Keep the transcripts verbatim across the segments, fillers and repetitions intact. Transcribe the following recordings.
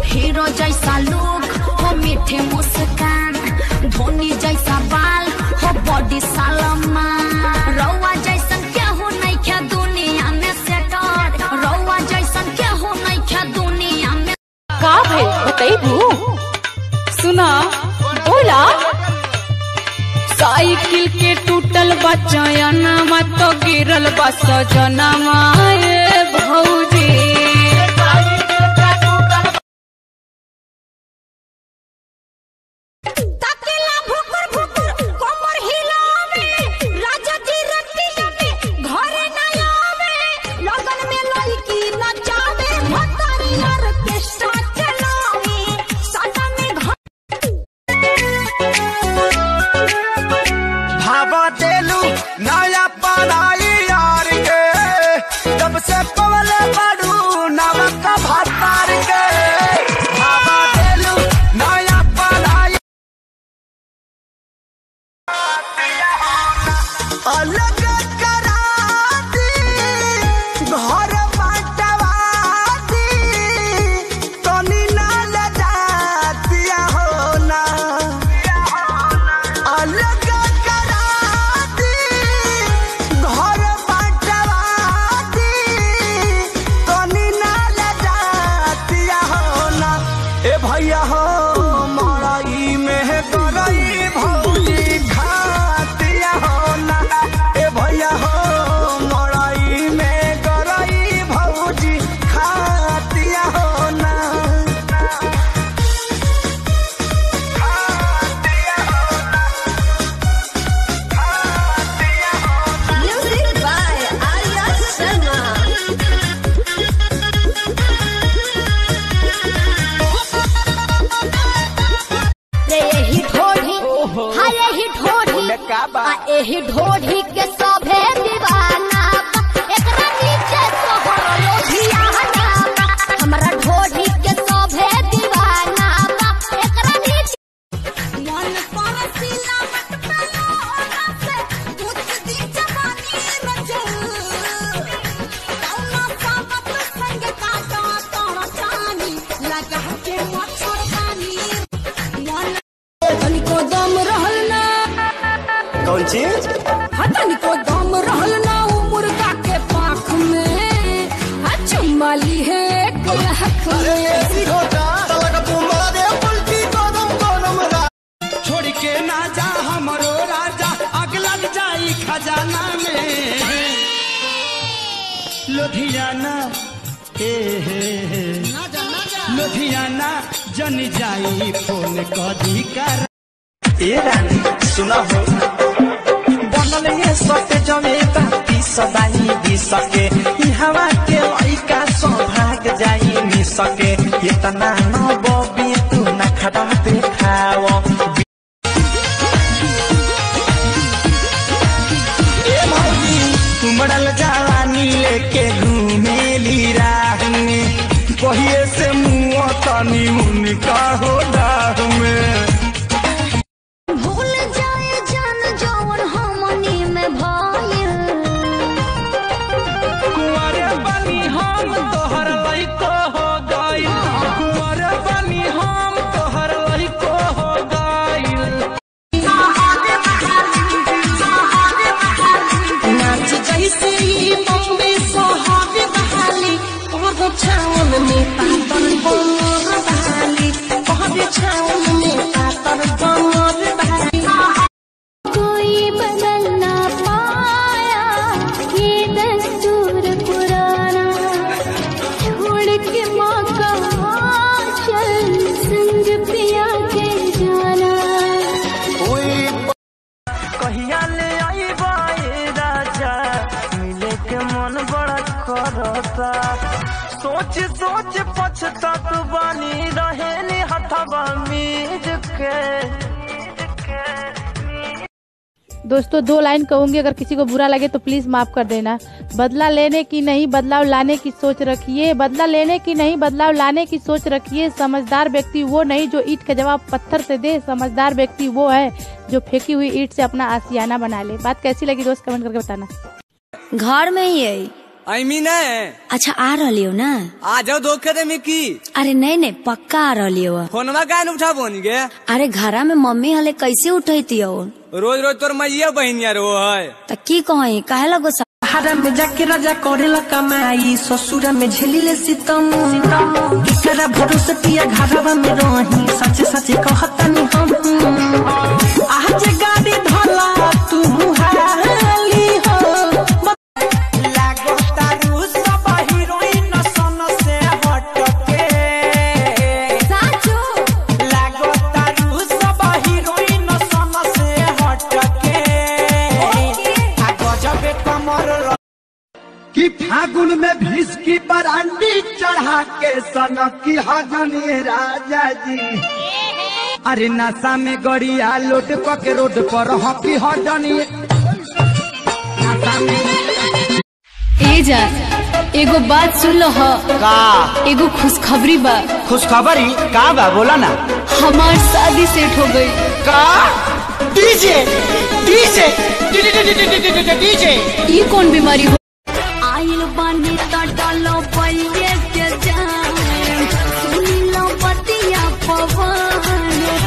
Hero जैसा look हो मीठे मुस्कान, धोनी जैसा बाल हो बॉडी सलमान, रौआ जैसन केहू नहीं क्या दुनिया में सेटर, रौआ जैसन केहू नहीं क्या दुनिया में। का भाई बताइबू? सुना बोला साइकिल के टूटल बचयनमा तो गिरल बा सजनमा ए भौजी। नया पढ़ाई यार के जब से पवले बड़ू नमक भातार के भावा देलू नया पढ़ाई अलग करा दी घर बांटवा दी तनी ना ले जातिया हो ना अलग भैया हो मड़ई में गरई भौजी खातिया हो ना। ए भैया हो मड़ई में गरई भौजी खातिया हो ना। खातिया हो ना। खातिया हो ना। Music by Arya Sharma। एही ढोढ़ी के सभे दीवाना एकरा नीचे सोहर लोधियाना, हमरा ढोढ़ी के सभे दीवाना एकरा नीचे मन परसिला मत पेलो ओना से कुछ दी जवानी रचल कौना सामत संग काटा तोरा चानी लगा के मच्छर खानी मन तनिको दम रहल ना। कौन चीज? हतन को दम रहल ना मुर्गा के पाख में चुम्माली है कलहक छोड़ के ना जा हमरो राजा आग लग जाई खजाना में लुधियाना हे हे हे लुधियाना जन जाई फोन कदी कर। ए रानी सुना हो बनल ये सटे जमेता पी सदाई दी सके ई हवा के लइका सौभाग जाई नी सके इतना न बबी तू न खड़ा देखाव। ए मौली तुमड़ल जवानी लेके घूमेली राह में कहिए से मुँह तनी उनका हो डाह में कोई बदल ना पाया ये दस्तूर पुराना, छोड़ के मौका चल संग पिया के जाना। कहिया ले आई बाए राजा मिले के मन बड़ा करता सोच सोच पछतात बानी रहे नी हथवा मीज के। दोस्तों दो लाइन कहूंगी, अगर किसी को बुरा लगे तो प्लीज माफ कर देना। बदला लेने की नहीं बदलाव लाने की सोच रखिए, बदला लेने की नहीं बदलाव लाने की सोच रखिए। समझदार व्यक्ति वो नहीं जो ईंट का जवाब पत्थर से दे, समझदार व्यक्ति वो है जो फेंकी हुई ईंट से अपना आशियाना बना ले। बात कैसी लगी दोस्त कमेंट करके बताना। घर में ही है। आई मीन अच्छा आ रही हो ना? आ जाओ धोखे में की। अरे नहीं नहीं पक्का आ रही हो। फोनवा का उठा बोन गे? अरे घरा में मम्मी हले कैसे उठती हो? रोज रोज तोर मैया बहनिया रो है तो की कहे काहे लगो हरा में जाके राजा करेला कमाई, ससुरा में झेलिले सितम किकरा भरोसे पिया घरवा में रही, सच सच कहतनी हम आज गाड़ी धला तू हाली हो। लागो तारू सब हीरोइन सन से हटके, साचो लागो तारू सब हीरोइन सन से हटके आ गजबे कमर कि फागुन में भीष की बरांडी चढ़ा के सनक की हजनी राजा जी। अरे नशा में गड़िया लोट के रोड पर हकी हजनी। ए जा एगो बात सुन लो ह का एगो खुशखबरी बा। खुशखबरी का बा बोला ना। हमार शादी सेट हो गई। का डीजे डीजे डीजे डीजे ये कौन बीमारी हो? आइल बानी त डालो बलिए के जान, सुनी लो बतिया पवन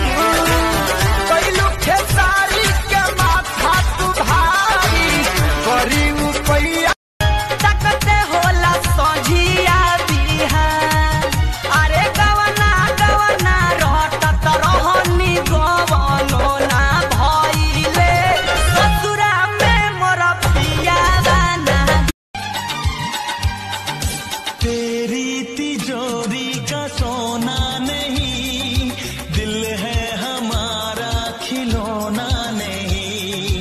कैलू खेसारी के माथा तू भारी करी उपैया तकते होला सझिया बिहान। अरे गवना गवना रहत रहनी गवनो ना भइले, ससुरा में मोर पिया बाना। तेरी तिजोरी का सोना नहीं, दिल है हमारा खिलौना नहीं।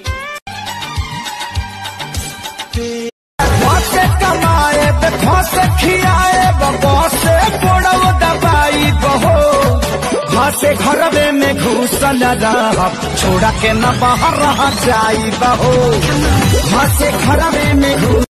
से कमाए से खियाए से गोड़व दबाई बहो से घर में घुसल रह छोड़ा के न बाहर रह जाई बहो से घर में घुस